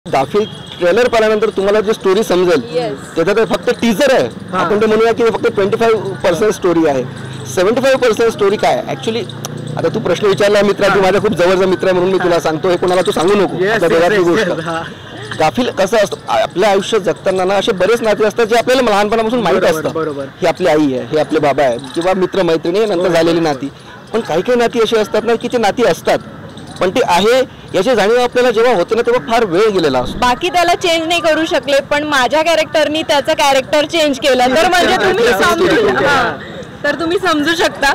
गाफील ट्रेलर पाहिल्यानंतर तुम्हाला जी स्टोरी समजेल त्याच्यात फक्त टीजर आहे. आपण ते म्हणूया की फक्त 25% स्टोरी आहे. 75% स्टोरी काय ऍक्च्युली. आता तू प्रश्न विचारला मित्रा, तू माझा खूप जवळचा मित्र आहे म्हणून मी तुला सांगतो, हे कोणाला तू सांगू नको. गाफील कसं असतं, आपल्या आयुष्यात जगताना ना असे बरेच नाते असतात जे आपल्याला लहानपणापासून माहीत असतात. ही आपली आई आहे, हे आपले बाबा आहेत किंवा मित्र मैत्रिणी नंतर झालेली नाती. पण काही काही नाती अशी असतात ना की ते नाती असतात पण ते आहे याची जाणीव आपल्याला जेव्हा होते ना तेव्हा फार वेळ गेलेला असतो. बाकी त्याला चेंज नाही करू शकले पण माझ्या कॅरेक्टरनी त्याचं कॅरेक्टर चेंज केलं तर म्हणजे तुम्ही समजू शकता.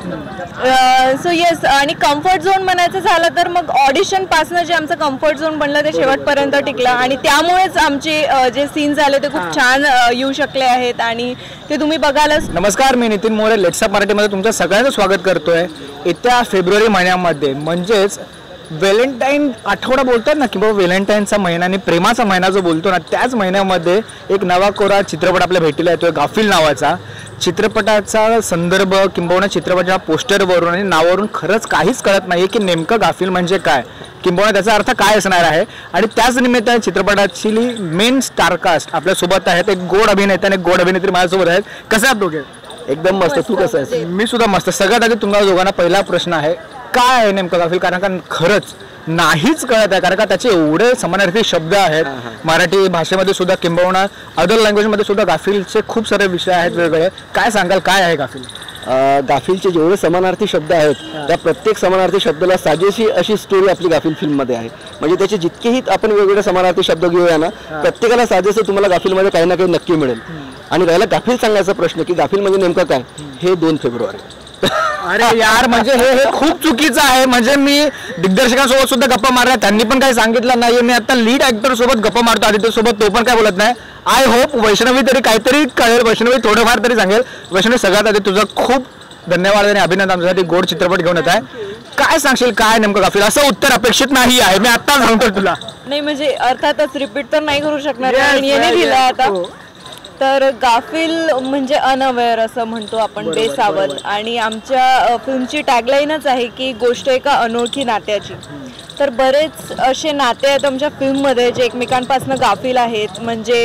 So yes. आणि कम्फर्ट झोन म्हणायचं झालं तर मग ऑडिशन पासनं जे आमचं कम्फर्ट झोन बनलं ते शेवटपर्यंत टिकलं आणि त्यामुळेच आमचे जे सीन झाले ते खूप छान येऊ शकले आहेत आणि ते तुम्ही बघालच. नमस्कार, मी नितीन मोरे लेट्सअप मराठीमध्ये तुमचं सगळ्यांचं स्वागत करतोय. येत्या फेब्रुवारी महिन्यामध्ये म्हणजेच व्हॅलेंटाईन आठवडा बोलतात ना किंवा व्हॅलेंटाईनचा महिना आणि प्रेमाचा महिना जो बोलतो ना त्याच महिन्यामध्ये एक नवा कोरा चित्रपट आपल्या भेटीला येतोय गाफील नावाचा. चित्रपटाचा संदर्भ किंबहुना चित्रपटाच्या पोस्टरवरून आणि नावावरून खरंच काहीच कळत नाही की नेमकं गाफील म्हणजे काय किंबहुना त्याचा अर्थ काय असणार आहे. आणि त्याच निमित्ताने चित्रपटाची मेन स्टारकास्ट आपल्यासोबत आहेत. एक गोड अभिनेता आणि एक गोड अभिनेत्री माझ्यासोबत आहेत. कसं आहात दोघे? एकदम मस्त. तू कसं आहेस? मी सुद्धा मस्त. सगळ्यात आधी तुम्हाला दोघांना पहिला प्रश्न आहे, काय आहे नेमकं गाफील? कारण का खरंच नाहीच कळत आहे. कारण का त्याचे एवढे समानार्थी शब्द आहेत मराठी भाषेमध्ये सुद्धा किंबहुना अदर लँग्वेजमध्ये सुद्धा गाफीलचे खूप सारे विषय आहेत वेगवेगळे. काय सांगाल काय आहे गाफील? गाफीलचे जेवढे समानार्थी शब्द आहेत त्या प्रत्येक समानार्थी शब्दाला साजेशी अशी स्टोरी आपली गाफील फिल्ममध्ये आहे. म्हणजे त्याचे जितकेही आपण वेगवेगळे समानार्थी शब्द घेऊया ना प्रत्येकाला साजेसं तुम्हाला गाफीलमध्ये काही ना काही नक्की मिळेल. आणि राहिला गाफील सांगायचा प्रश्न की गाफील म्हणजे नेमकं काय, हे 2 फेब्रुवारी. अरे यार, म्हणजे हे खूप चुकीचं आहे. म्हणजे मी दिग्दर्शकांसोबत सुद्धा गप्पा मारल्या, त्यांनी पण काही सांगितलं नाही. मी आता लीड ऍक्टर सोबत गप्पा मारतो आदित्य सोबत, तो पण काय बोलत नाही. आय होप वैष्णवी तरी काहीतरी कळेल, वैष्णवी थोडंफार तरी सांगेल. वैष्णवी सगळ्यात आधी तुझं खूप धन्यवाद आणि अभिनंदन, आमच्यासाठी गोड चित्रपट घेऊन येत आहे. काय सांगशील काय नेमकं गाफील? असं उत्तर अपेक्षित नाही आहे, मी आता सांगतो तुला. नाही म्हणजे अर्थातच रिपीट तर नाही करू शकणार दिलं आता. तर गाफील म्हणजे अनअवेअर असं म्हणतो आपण, बेसावध. आणि आमच्या फिल्मची टॅगलाईनच आहे की गोष्ट एका अनोळखी नात्याची. तर बरेच असे नाते आहेत आमच्या फिल्ममध्ये जे एकमेकांपासून गाफील आहेत. म्हणजे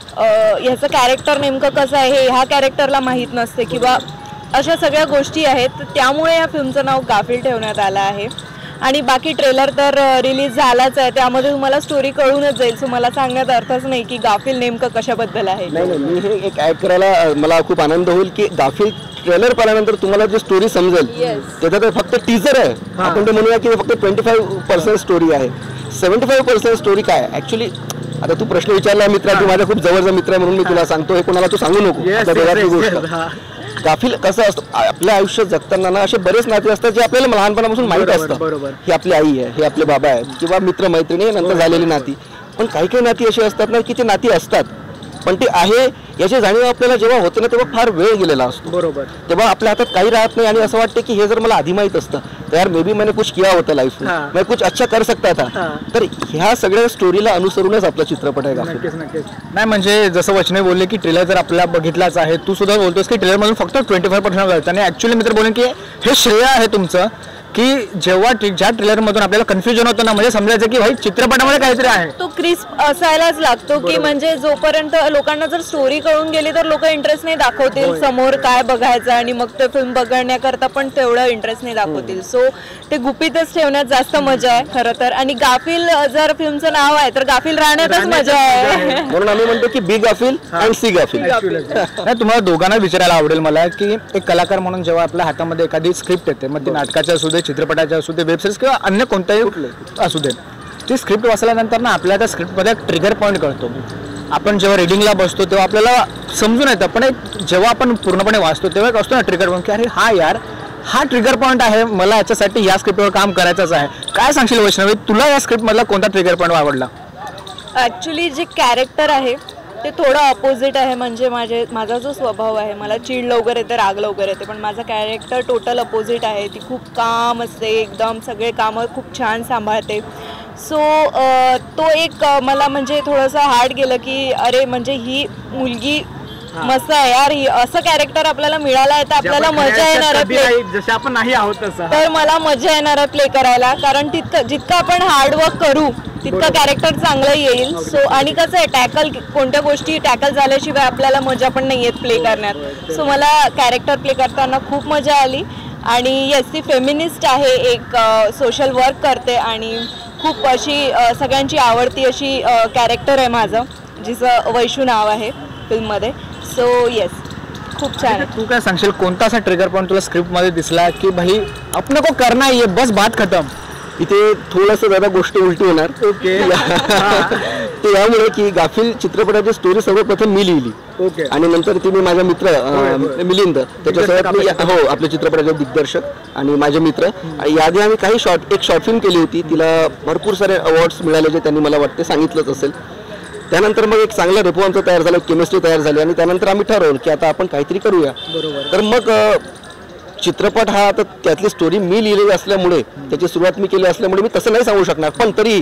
ह्याचं कॅरेक्टर नेमकं कसं आहे हे ह्या कॅरेक्टरला माहीत नसते किंवा अशा सगळ्या गोष्टी आहेत. त्यामुळे या फिल्मचं नाव गाफील ठेवण्यात आलं आहे. आणि बाकी ट्रेलर तर रिलीज झालाच आहे, त्यामध्ये तुम्हाला स्टोरी कळूनच जाईल. सो मला सांगण्यात अर्थच नाही की गाफील नेमकं कशाबद्दल आहे. नाही, मी हे एक ऍड करायला मला खूप आनंद होईल की गाफील ट्रेलर पाहिल्यानंतर तुम्हाला जी स्टोरी समजेल त्याच्यात फक्त टीजर आहे. आपण ते म्हणूया की फक्त 25% स्टोरी आहे. 75% स्टोरी काय ऍक्च्युली. आता तू प्रश्न विचारला मित्रा, तू माझा खूप जवळचा मित्र आहे म्हणून मी तुला सांगतो, हे कोणाला तू सांगू नको. गाफील कसं असतं, आपल्या आयुष्यात जगताना ना असे बरेच नाते असतात जे आपल्याला लहानपणापासून माहीत असतात. ही आपली आई आहे, हे आपले बाबा आहेत किंवा मित्र मैत्रिणी नंतर झालेली नाती. पण काही काही नाती अशी असतात ना की ते नाती असतात पण ते आहे याची जाणीव आपल्याला जेव्हा होते ना तेव्हा फार वेळ गेलेला असतो. बरोबर. तेव्हा आपल्या हातात काही राहत नाही आणि असं वाटतं की हे जर मला आधी माहीत असतं तर यार मे बी मैंने कुछ किया होता लाईफ में, मैं कुछ अच्छा कर सकता था. तर ह्या सगळ्या स्टोरीला अनुसरूनच आपला चित्रपट आहे गाफील. नाही म्हणजे जसं वैष्णवी बोलले की ट्रेलर जर आपल्याला बघितलाच आहे, तू सुद्धा बोलतोस की ट्रेलर मधून फक्त 25% घालतं. आणि ऍक्च्युअली मित्र बोलेन की हे श्रेय आहे तुमचं की जेव्हा ज्या ट्रेलर मधून आपल्याला कन्फ्युजन होतं ना म्हणजे समजायचं की भाई चित्रपटामध्ये काहीतरी आहे. तो क्रिस्प असायलाच लागतो की म्हणजे जोपर्यंत लोकांना जर स्टोरी कळून गेली तर लोक इंटरेस्ट नाही दाखवतील समोर काय बघायचं आणि मग ते फिल्म बघण्याकरता पण तेवढं इंटरेस्ट नाही दाखवतील. सो ते गुपितच ठेवण्यात जास्त मजा आहे खरं तर. आणि गाफील जर फिल्मचं नाव आहे तर गाफील राहण्यातच मजा आहे. म्हणून आम्ही म्हणतो की बी गाफील आणि सी गाफील. नाही तुम्हाला दोघांना विचारायला आवडेल मला की एक कलाकार म्हणून जेव्हा आपल्या हातामध्ये एखादी स्क्रिप्ट येते, मग ती नाटकाच्या असू दे, चित्रपटाच्या असू दे, वेब सिरीज किंवा अन्य कोणत्याही असू दे, ती स्क्रिप्ट वाचल्यानंतर ना आपल्याला त्या स्क्रिप्टमध्ये एक ट्रिगर पॉईंट कळतो. आपण जेव्हा रिडिंगला बसतो तेव्हा आपल्याला समजून येतं, पण एक जेव्हा आपण पूर्णपणे वाचतो तेव्हा एक असतो ना ट्रिगर पॉईंट की अरे हा यार हा ट्रिगर पॉईंट आहे, मला याच्यासाठी या स्क्रिप्टवर काम करायचंच आहे. काय सांगशील वैष्णवी, तुला या स्क्रिप्टमधला कोणता ट्रिगर पॉईंट आवडला? ॲक्च्युली जे कॅरेक्टर आहे ते थोडं अपोजिट आहे. म्हणजे माझा जो स्वभाव आहे, मला चीड लवकर येते, राग लवकर येते, पण माझं कॅरेक्टर टोटल अपोजिट आहे. ती खूप काम असते, एकदम सगळे कामं खूप छान सांभाळते. सो तो एक मला म्हणजे थोडंसं हार्ड गेलं की अरे म्हणजे ही मुलगी मस्त आहे यार, असं कॅरेक्टर आपल्याला मिळालं आहे तर आपल्याला मजा येणार आहे, जसे आपण नाही आहोत तसं. तर मला मजा येणार आहे प्ले करायला, कारण जितकं आपण हार्डवर्क करू तितकं कॅरेक्टर चांगलं येईल. सो आणि कसं आहे, टॅकल कोणत्या गोष्टी टॅकल झाल्याशिवाय आपल्याला मजा पण नाही येत प्ले करण्यात. सो मला कॅरेक्टर प्ले करताना खूप मजा आली. आणि येस, ती फेमिनिस्ट आहे, एक सोशल वर्क करते आणि खूप अशी सगळ्यांची आवडती अशी कॅरेक्टर आहे माझं, जिचं वैशू नाव आहे फिल्ममध्ये. सो येस, खूप छान आहे. तू काय सांगशील, कोणता असा ट्रिगर पॉईंट तुला स्क्रिप्टमध्ये दिसला की भाई आपण को करना है ये, बस बात खतम? इथे थोडंसं जरा गोष्ट उलटी होणार. ओके. ते यामुळे की गाफील चित्रपटाची स्टोरी सर्वप्रथम मी लिहिली. ओके. आणि नंतर ती मी माझा मित्र मिलिंद त्याच्यासोबत, हो, आपल्या चित्रपटाचे दिग्दर्शक आणि माझे मित्र, याआधी आम्ही काही एक शॉर्ट फिल्म केली होती. तिला भरपूर सारे अवॉर्ड्स मिळाले, जे त्यांनी मला वाटते सांगितलंच असेल. त्यानंतर मग एक चांगला रेपो आमचा तयार झाला, केमिस्ट्री तयार झाली आणि त्यानंतर आम्ही ठरवलं की आता आपण काहीतरी करूया. तर मग चित्रपट हा आता त्यातली स्टोरी मी लिहिलेली असल्यामुळे, त्याची सुरुवात मी केली असल्यामुळे मी तसं नाही सांगू शकणार. पण तरी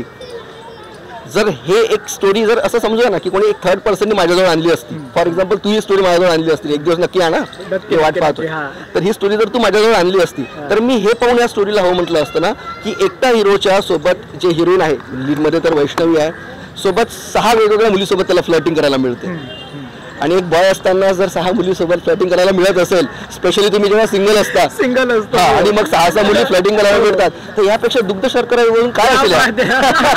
जर हे एक स्टोरी जर असं समजूया ना की कोणी एक थर्ड पर्सनने माझ्याजवळ आणली असती, फॉर एक्झाम्पल तू ही स्टोरी माझ्याजवळ आणली असती, एक दिवस नक्की आणा ते वाट पाहतो, तर ही स्टोरी जर तू माझ्याजवळ आणली असती तर मी हे पाहून या स्टोरीला हो म्हटलं असतं ना की एकटा हिरोच्या सोबत जे हिरोईन आहे लीडमध्ये तर वैष्णवी आहे, सोबत 6 वेगवेगळ्या मुलीसोबत त्याला फ्लर्टिंग करायला मिळते. आणि एक बॉय असताना जर 6 मुलीसोबत फ्लर्टिंग करायला मिळत असेल, स्पेशली तुम्ही जेव्हा सिंगल असता आणि मग 6 मुली फ्लर्टिंग करायला मिळतात, तर यापेक्षा दुग्ध शर्करावरून काय असेल?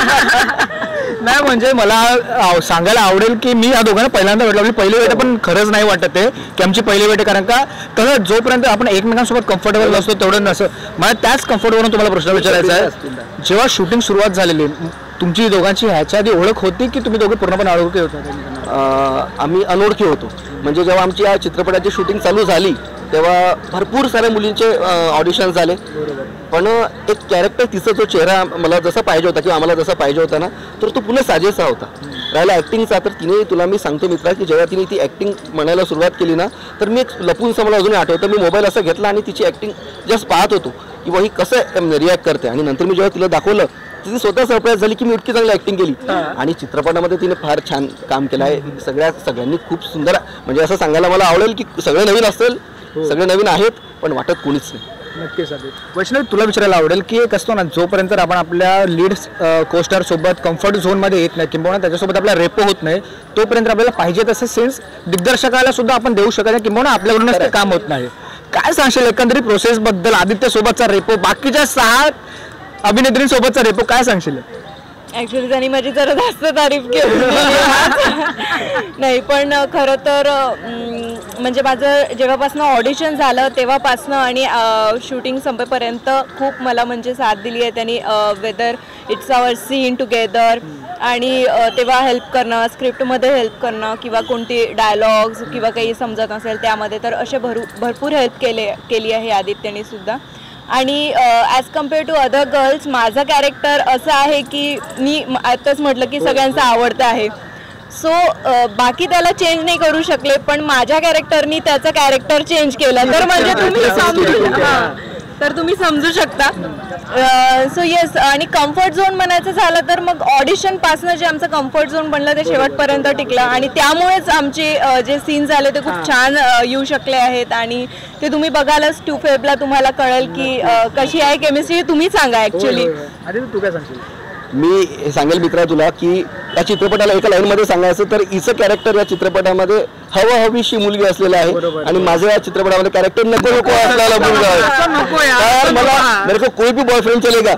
नाही म्हणजे मला सांगायला आवडेल की मी या दोघांना पहिल्यांदा भेटलो. आपली पहिली भेट पण खरंच नाही वाटत आहे की आमची पहिली भेट, कारण का तसं जोपर्यंत आपण एकमेकांसोबत कम्फर्टेबल नसतो तेवढं नसतं. मला त्याच कम्फर्टवरून तुम्हाला प्रश्न विचारायचा आहे, जेव्हा शूटिंग सुरुवात झालेली तुमची दोघांची ह्याच्या आधी ओळख होती की तुम्ही दोघे पूर्णपणे अनोळखी होता? आम्ही अनोळखी होतो. म्हणजे जेव्हा आमची या चित्रपटाची शूटिंग चालू झाली तेव्हा भरपूर साऱ्या मुलींचे ऑडिशन झाले, पण एक कॅरेक्टर, तिचा जो चेहरा मला जसा पाहिजे होता किंवा आम्हाला जसा पाहिजे होता ना, तर तो पुन्हा साजेसा होता. राहिला ॲक्टिंगचा, तर तिने, तुला मी सांगतो मित्रा की जेव्हा तिने ती ॲक्टिंग म्हणायला सुरुवात केली ना, तर मी एक लपूनचं मला अजूनही आठवतं, मी मोबाईल असा घेतला आणि तिची ॲक्टिंग जस्ट पाहत होतो की ही कसं रिॲक्ट करते. आणि नंतर मी जेव्हा तिला दाखवलं, तिने स्वतः सरप्राईज झाली की मी इतकी चांगली ॲक्टिंग केली. आणि चित्रपटामध्ये तिने फार छान काम केलं आहे. सगळ्यांनी खूप सुंदर, म्हणजे असं सांगायला मला आवडेल की सगळे नवीन असेल, सगळे नवीन आहेत, पण वाटत कोणीच नाही. नक्कीच. वैष्णवी, तुला विचारायला आवडेल की एक असतो ना, जोपर्यंत आपण आपल्या लीड कोस्टार सोबत कम्फर्ट झोनमध्ये येत नाही किंवा त्याच्यासोबत आपला रेपो होत नाही, तोपर्यंत आपल्याला पाहिजे तसे सेन्स दिग्दर्शकाला सुद्धा आपण देऊ शकत नाही किंवा आपल्याकडूनच ते काम होत नाही. काय सांगशील एकंदरीत प्रोसेस बद्दल? आदित्य सोबतचा रेपो, बाकीच्या 6 अभिनेत्रींसोबतचा रेपो, काय सांगशील? ॲक्च्युली त्यांनी माझी जरा जास्त तारीफ केली नाही, पण खरं तर म्हणजे माझं जेव्हापासनं ऑडिशन झालं तेव्हापासनं आणि शूटिंग संपेपर्यंत खूप मला म्हणजे साथ दिली आहे त्यांनी. Whether it's our scene together, आणि तेव्हा हेल्प करणं, स्क्रिप्टमध्ये हेल्प करणं किंवा कोणती डायलॉग्स किंवा काही समजत नसेल त्यामध्ये, तर असे भरपूर हेल्प केली आहे आदित्यने सुद्धा. आणि as compare to other girls, माझं कॅरेक्टर असं आहे की मी आताच म्हटलं की सगळ्यांचं आवडतं आहे. सो बाकी त्याला चेंज नाही करू शकले, पण माझ्या कॅरेक्टरनी त्याचं कॅरेक्टर चेंज केलं, तर म्हणजे तुम्ही समजू शकता. सो येस, आणि कम्फर्ट झोन म्हणायचं झालं तर मग ऑडिशनपासनं जे आमचं कम्फर्ट झोन बनलं ते शेवटपर्यंत टिकलं, आणि त्यामुळेच आमचे जे सीन झाले ते खूप छान येऊ शकले आहेत. आणि ते तुम्ही बघालच 2 फेब्रुवारीला तुम्हाला कळेल की कशी आहे केमिस्ट्री, तुम्ही सांगा. ॲक्च्युली तू काय सांगशील? मी हे सांगेल मित्रा तुला की या चित्रपटाला एका लाईनमध्ये सांगायचं तर हिचं कॅरेक्टर या चित्रपटामध्ये हवीशी मुलगी असलेलं आहे, आणि माझं या चित्रपटामध्ये कॅरेक्टर नको असलेला मुलगा आहे. मला मेरे को कोई भी बॉयफ्रेंड चलेगा,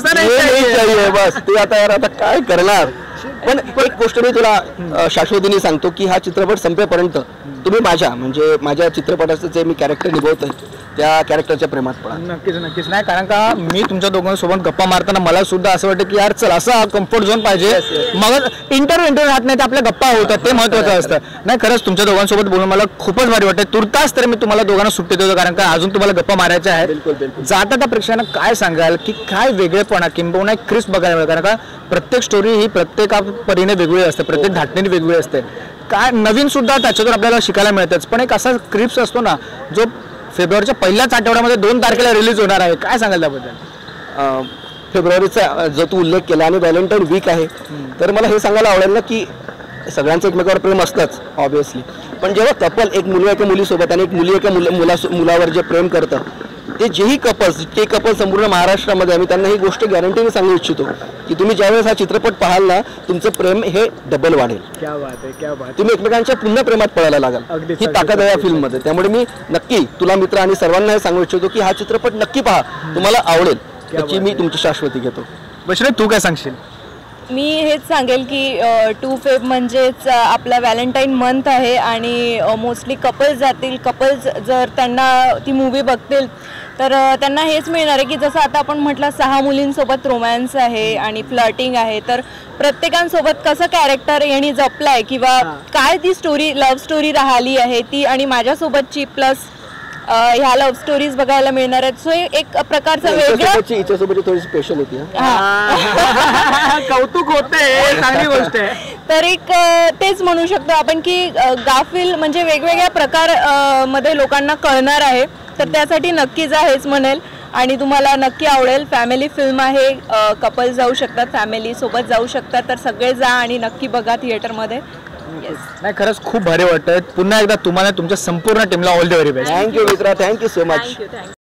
चाहिए बस. ते आता काय करणार. पण एक गोष्ट मी तुला शाश्वतीने सांगतो की हा चित्रपट संपेपर्यंत तुम्ही माझ्या चित्रपटाचं जे मी कॅरेक्टर निभवतोय त्या कॅरेक्टरच्या प्रेमात पडा. नक्कीच नाही, कारण का मी तुमच्या दोघांसोबत गप्पा मारताना मला सुद्धा असं वाटतं की यार चल असा कम्फर्ट झोन पाहिजे, मग इंटरव्ह्यू राहत नाही, ते आपल्या गप्पा होतात, ते महत्त्वाचं असतं. नाही, खरंच तुमच्या दोघांसोबत बोलून मला खूपच भारी वाटतं. तुर्तास तर मी तुम्हाला दोघांना सुट्टी देतो, कारण का अजून तुम्हाला गप्पा मारायच्या आहेत. जाता त्या प्रेक्षकांना काय सांगाल की काय वेगळेपणा किंबहुना एक क्रिस्प बघायला मिळेल, कारण का प्रत्येक स्टोरी ही प्रत्येका परीने वेगळी असते, प्रत्येक धाटणीने वेगळी असते. काय नवीन सुद्धा त्याच्यातून आपल्याला शिकायला मिळतच, पण एक असा क्रिप्स असतो ना जो फेब्रुवारीच्या पहिल्याच आठवड्यामध्ये 2 तारखेला रिलीज होणार आहे. काय सांगाल त्याबद्दल? फेब्रुवारीचा जो तू उल्लेख केला आणि व्हॅलेंटाईन वीक आहे, तर मला हे सांगायला आवडेल ना की सगळ्यांचं एकमेकावर प्रेम असतंच ऑब्विसली, पण जेव्हा कपल एक मुलगा एका मुलीसोबत आणि एक मुली एका मुलावर जे प्रेम करतं, ते जेही ते कपल संपूर्ण महाराष्ट्रामध्ये आम्ही त्यांना ही गोष्ट गॅरंटीने सांगू इच्छितो की तुम्ही ज्यावेळेस हा चित्रपट पाहाल ना, तुमचं प्रेम हे डबल वाढेल. क्या बात आहे, क्या बात. तुम्ही एकमेकांच्या पुन्हा प्रेमात पडायला लागाल. ही ताकद आहे या फिल्ममध्ये. त्यामुळे मी नक्की तुला मित्र आणि सर्वांना हे सांगू इच्छितो की हा चित्रपट नक्की पहा, तुम्हाला आवडेल, याची मी तुमची शाश्वती घेतो. वैष्णवी, तू काय सांगशील? मी हेच सांगेल की 2 फेब म्हणजेच आपला व्हॅलेंटाईन मंथ आहे आणि मोस्टली कपल्स जातील. कपल्स जर त्यांना ती मूवी बघतील तर त्यांना हेच मिळणार आहे की जसं आता आपण म्हटलं 6 मुलींसोबत रोमॅन्स आहे आणि फ्लर्टिंग आहे, तर प्रत्येकांसोबत कसं कॅरेक्टर यांनी जपलाय किंवा काय ती स्टोरी, लव्ह स्टोरी राहिली आहे ती आणि माझ्यासोबतची प्लस ह्या लव्ह स्टोरीज बघायला मिळणार आहेत. सो एक प्रकारचं वेगळं हिच्यासोबतची थोडी स्पेशल होती. कौतुक होते, चांगली गोष्ट आहे. तर एक तेच म्हणू शकतो आपण की गाफील म्हणजे वेगवेगळ्या प्रकार मध्ये लोकांना कळणार आहे, तर त्यासाठी नक्की जा हेच म्हणेल आणि तुम्हाला नक्की आवडेल. फॅमिली फिल्म आहे, कपल जाऊ शकतात, फॅमिली सोबत जाऊ शकतात, तर सगळे जा आणि नक्की बघा थिएटरमध्ये. नाही, खरंच खूप भारी वाटतं. पुन्हा एकदा तुम्हाला तुमच्या संपूर्ण टीमला all the very best. Thank you मित्रा, थँक्यू सो मच. थँक्यू.